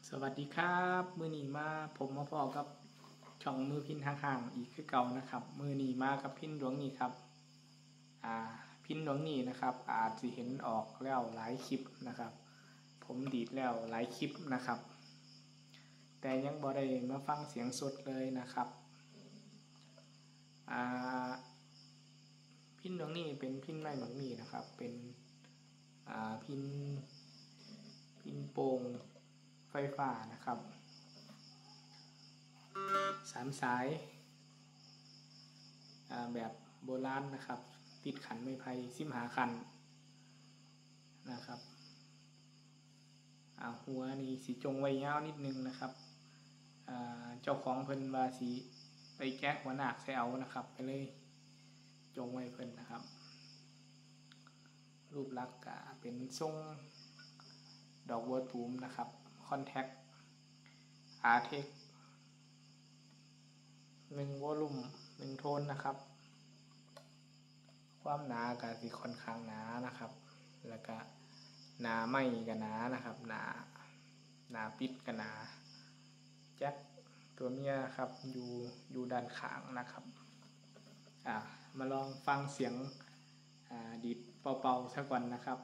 สวัสดีครับมือนีมาผมมาพอกับช่องมือพินห่างๆอีกคือเก่านะครับมือนีมากับพินดวงนี้ครับพินดวงนี้นะครับอาจจะเห็นออกแล้วหลายคลิปนะครับผมดีดแล้วหลายคลิปนะครับแต่ยังบ่ได้มาฟังเสียงสดเลยนะครับพินดวงนี้เป็นพินไม้หมักมีนะครับเป็นพินโป่งไฟฟ้านะครับ3 สายแบบโบราณนะครับติดขันไม้ไผ่15 ขันนะครับหัวนี่สีจงไว้ยาวนิดนึงนะครับเจ้าของเพิ่นว่าสีไปแก้หัวหนักใส่เอานะครับไปเลยจงไว้เพิ่นนะครับรูปลักษณ์เป็นทรงดอกบัวตูมนะครับคอนแทคอาร์เทค1 วอลลุ่ม 1 โทนนะครับความหนาก็สิค่อนข้างหนานะครับแล้วก็หนาไม่ก็หนานะครับหนาปิดก็หนาแจ็คตัวเมียครับอยู่ด้านข้างนะครับมาลองฟังเสียงดีดเป่าๆสักก่อนนะครับ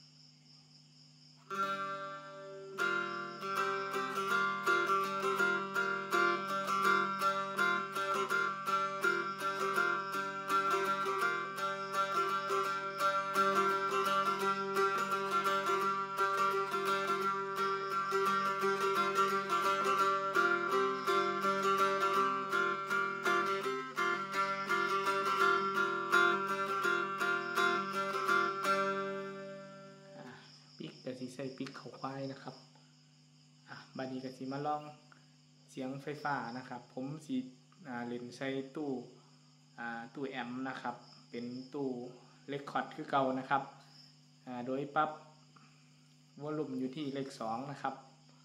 ปิกก็สิใส่ปิกเขาควายนะครับบัดนี้ก็สิมาลองเสียงไฟฟ้านะครับผมสิเล่นใส่ตู้แอมป์นะครับเป็นตู้เรคคอร์ดคือเก่านะครับโดยปรับวอลลุ่มอยู่ที่เลข2นะครับ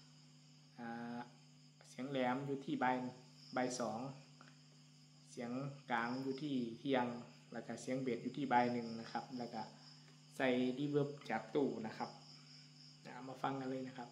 เสียงแหลมอยู่ที่ใบ2เสียงกลางอยู่ที่เทียงแล้วก็เสียงเบสอยู่ที่ใบ1นะครับแล้วก็ใส่รีเวิร์บจากตู้นะครับมาฟังกันเลยนะครับ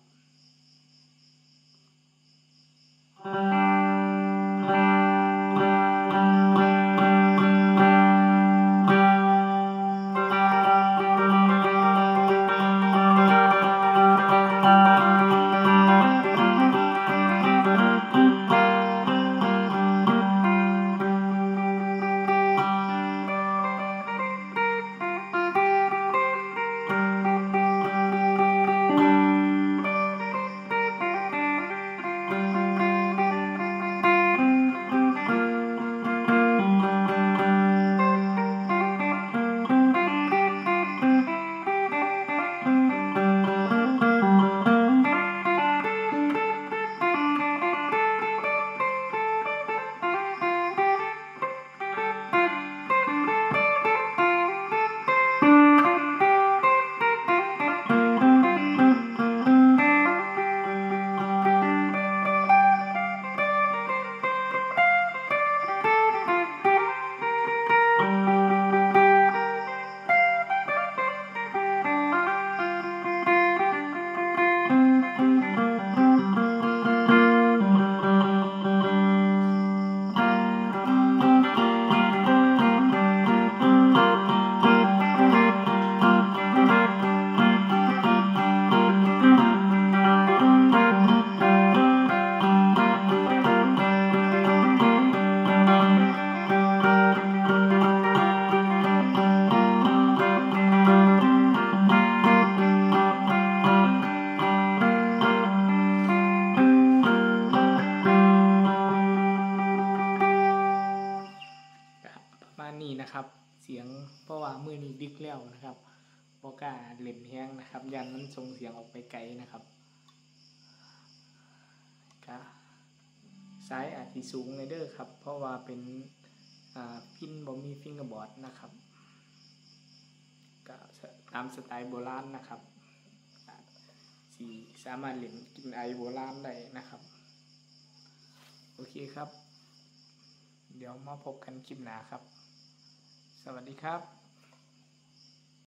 นี่นะครับเสียงเพราะว่ามือนี้ดึกแล้วนะครับบ่กล้าเล่นแฮงนะครับยันมันส่งเสียงออกไปไกลนะครับก็สายอาจสิสูงในเด้อครับเพราะว่าเป็นพินบ่มีฟิงเกอร์บอร์ดนะครับก็ตามสไตล์โบราณนะครับสิสามารถเล่นกินไอโบราณได้นะครับโอเคครับเดี๋ยวมาพบกันคลิปหน้าครับสวัสดีครับ